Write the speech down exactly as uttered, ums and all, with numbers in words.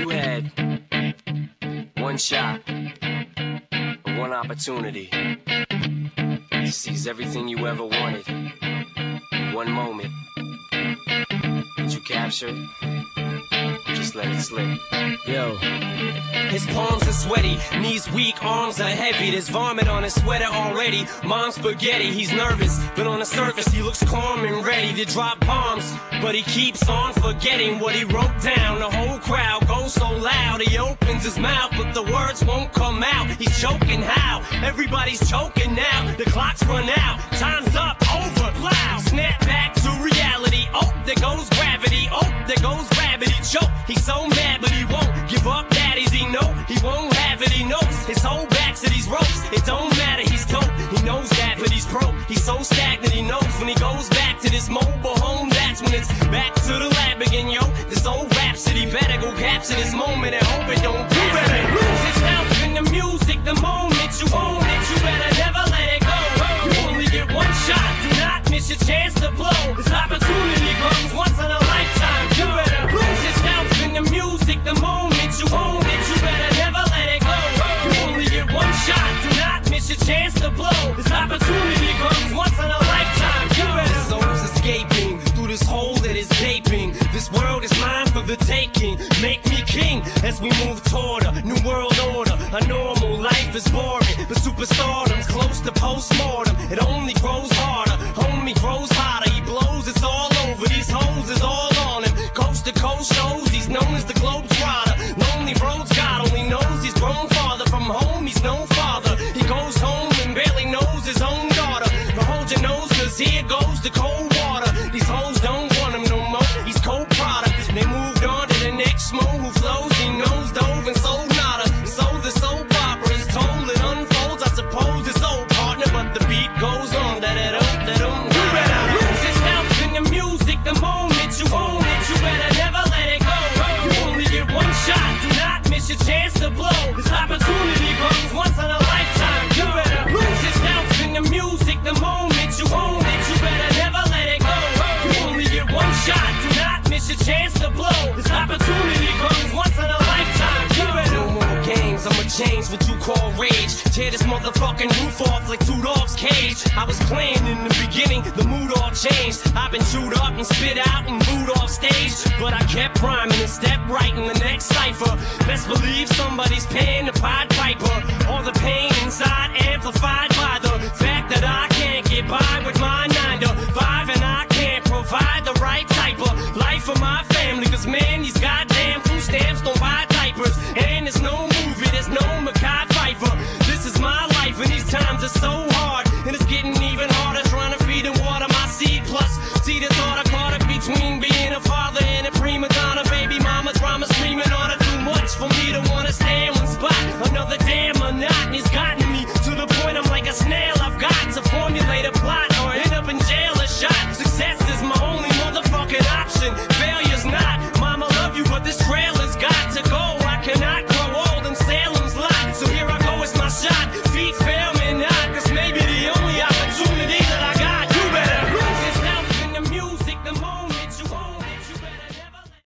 You had one shot, one opportunity to seize everything you ever wanted in one moment. Did you capture it? Just let it slip. Yo. His palms are sweaty, knees weak, arms are heavy. There's vomit on his sweater already. Mom's spaghetti, he's nervous, but on the surface he looks calm and ready to drop bombs. But he keeps on forgetting what he wrote down. The whole crowd goes so loud, he opens his mouth, but the words won't come out. He's choking how? Everybody's choking now. The clock's run out, time's up, over, loud. Snap back to reality. Oh, there goes gravity. Oh, there goes gravity. Choke. He's so mad, but he won't give up. Daddies, he know he won't have it. He knows his whole back to these ropes. It don't matter. He's dope. He knows that, but he's broke. He's so stagnant. He knows when he goes back to this mobile home, that's when it's back to the lab again, yo. This old rhapsody better go capture this moment and hope it don't. You better lose yourself in the music. The moment you own it, you better never let it go. You only get one shot. Do not miss your chance to blow. This opportunity comes once in a lifetime. You better lose yourself in the music. The moment you own it, you better never let it go. You only get one shot. Do not miss your chance to blow. This opportunity comes once in a lifetime. You better. This soul's escaping through this hole that is gaping. This world is mine for the taking. Make me king as we move toward a new world order. A normal life is boring, but superstardom's close to postmortem. It only grows harder, homie grows hotter. He blows, it's all over. These hoes is all on him. Coast to coast shows, he's known as the Globetrotter. Lonely roads, God only knows he's grown farther from home. He's no father. He goes home and barely knows his own daughter. But hold your nose, cause here goes the cold water. These hoes don't want him no more. He's cold product. They moved on to the next mo who flows. He knows dove and sold nada. So the soap opera is told, it unfolds. I suppose it's old partner, but the beat goes on. That it up, that um. You better lose yourself in the music. The moment you own it, you better never let it go. You only get one shot. Do not miss your chance to blow. This opportunity comes once in a lifetime. You better lose yourself in the music. The moment you own it, you better never let it go. You only get one shot. Do not miss your chance to blow. This opportunity comes once in a lifetime. You better. No more games. I'ma change what you call rage. Tear this motherfucking roof off like two dogs' cage. I was playing in the beginning, the mood all changed. I've been chewed up and spit out and booed off stage, but I kept rhyming and stepped right in the next cipher. Best believe somebody's paying the Pied Piper. All the pain inside amplified by the fact that I can't get by with my nine to five, and I can't provide the right type of life for my family. Cause man, these goddamn food stamps don't buy diapers, and there's no movie, there's no Mackay Pfeiffer. This is my life, and these times are so hard, and it's getting even harder trying to feed and water my seed. Plus, see the thought I caught up between being a father and a prima donna. Baby mama drama screaming on her too much for me to wanna stay in one spot. Another damn monotony's gotten me to the point I'm like a snail. I've got to formulate a plot or end up in jail or shot. Success is my only motherfucking option. Failure's not. Mama love you, but this trail has got to go.